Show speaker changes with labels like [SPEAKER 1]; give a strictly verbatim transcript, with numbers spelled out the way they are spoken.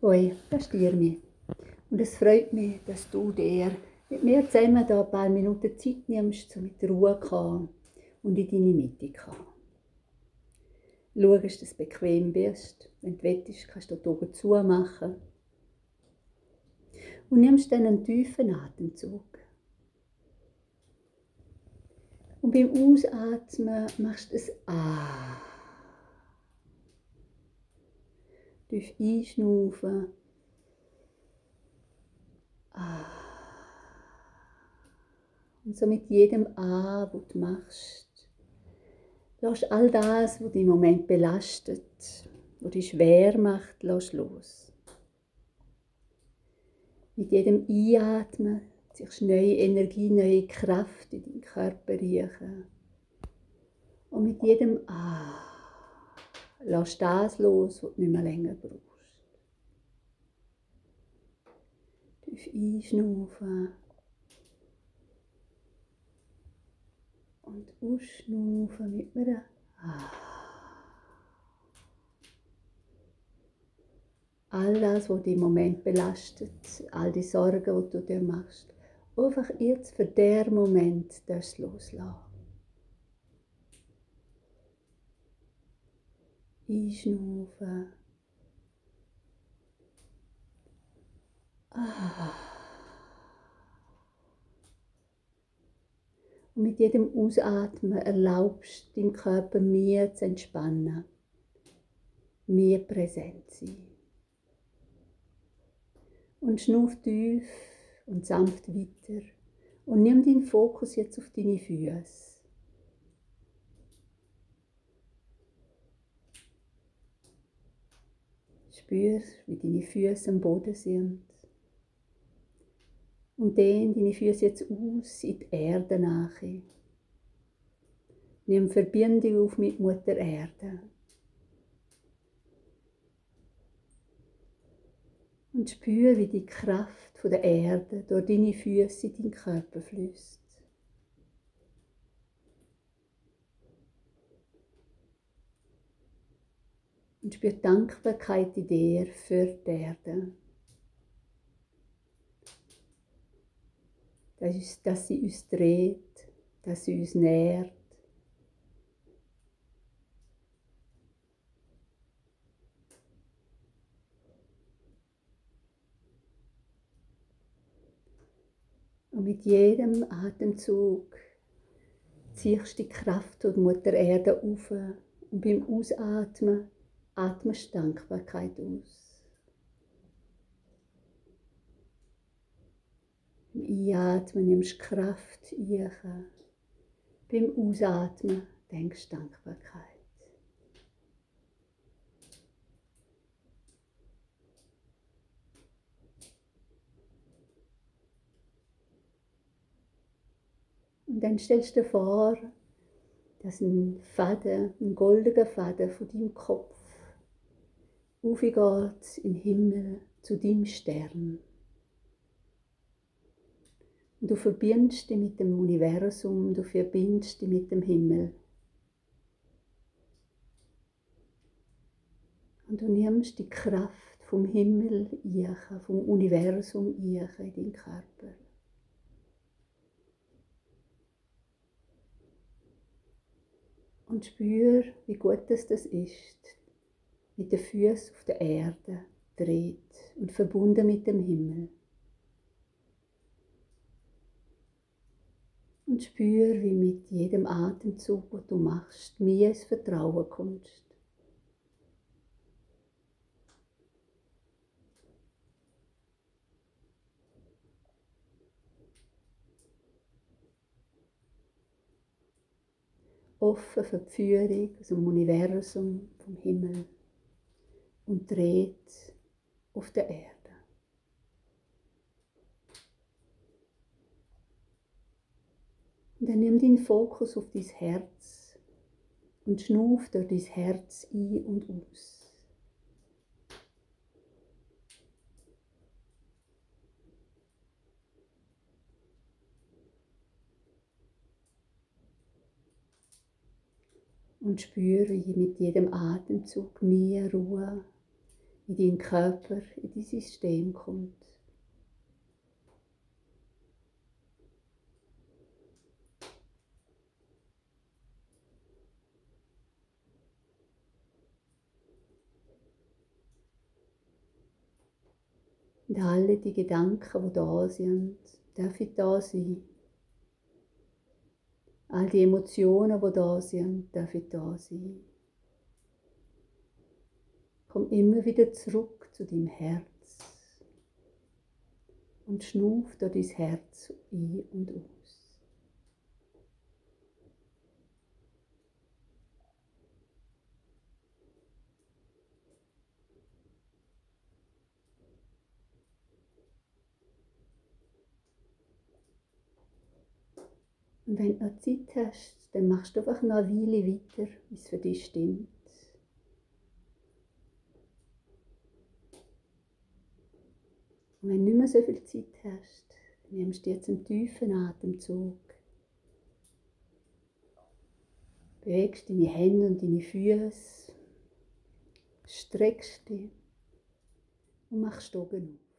[SPEAKER 1] Hoi, das ist Irmi. Und es freut mich, dass du dir mit mir zusammen da ein paar Minuten Zeit nimmst, um mit Ruhe zu kommen und in deine Mitte zu kommen. Schau, dass du bequem bist. Wenn du willst, kannst du die Augen zumachen. Und nimmst dann einen tiefen Atemzug. Und beim Ausatmen machst du ein Ah. Tief einschnaufen. Ah. Und so mit jedem A, das du machst, lass all das, was dich im Moment belastet, was dich schwer macht, lass los. Mit jedem Einatmen sich neue Energie, neue Kraft in deinen Körper riechen. Und mit jedem Ah, lass das los, was du nicht mehr länger brauchst. Tief einschnaufen. Und ausschnaufen mit einem Ah. All das, was dich im Moment belastet, all die Sorgen, die du dir machst, einfach jetzt für den Moment das loslassen. Einschnaufen. Ah. Und mit jedem Ausatmen erlaubst du deinem Körper mehr zu entspannen, mehr präsent zu sein. Und schnauf tief und sanft weiter und nimm deinen Fokus jetzt auf deine Füße. Spür, wie deine Füße am Boden sind. Und dehn deine Füße jetzt aus in die Erde nachher. Nimm Verbindung auf mit Mutter Erde. Und spür, wie die Kraft von der Erde durch deine Füße in deinen Körper fließt. Und spür Dankbarkeit in dir für die Erde. Dass sie uns dreht, dass sie uns nährt. Und mit jedem Atemzug ziehst du die Kraft von Mutter Erde auf und beim Ausatmen atmest du Dankbarkeit aus. Beim Einatmen nimmst du Kraft ein. Beim Ausatmen denkst du Dankbarkeit. Und dann stellst du dir vor, dass ein Faden, ein goldener Faden von deinem Kopf aufgeht in den Himmel zu deinem Stern. Und du verbindest dich mit dem Universum, du verbindest dich mit dem Himmel. Und du nimmst die Kraft vom Himmel ein, vom Universum ein in deinen Körper. Und spür, wie gut das ist, mit den Füßen auf der Erde dreht und verbunden mit dem Himmel. Und spür, wie mit jedem Atemzug, den du machst, mehr ins Vertrauen kommst. Offen für die Führung aus dem Universum, vom Himmel und dreht auf der Erde. Und dann nimm deinen Fokus auf dein Herz und schnauf durch dein Herz ein und aus. Und spüre, wie mit jedem Atemzug mehr Ruhe in deinen Körper, in dein System kommt. Und alle die Gedanken, die da sind, dürfen da sein. All die Emotionen, die da sind, dürfen da sein. Komm immer wieder zurück zu deinem Herz und schnuff da dein Herz ein und aus. Und wenn du noch Zeit hast, dann machst du einfach noch eine Weile weiter, wie es für dich stimmt. Und wenn du nicht mehr so viel Zeit hast, dann nimmst du jetzt einen tiefen Atemzug. Bewegst deine Hände und deine Füße, streckst dich und machst Augen auf.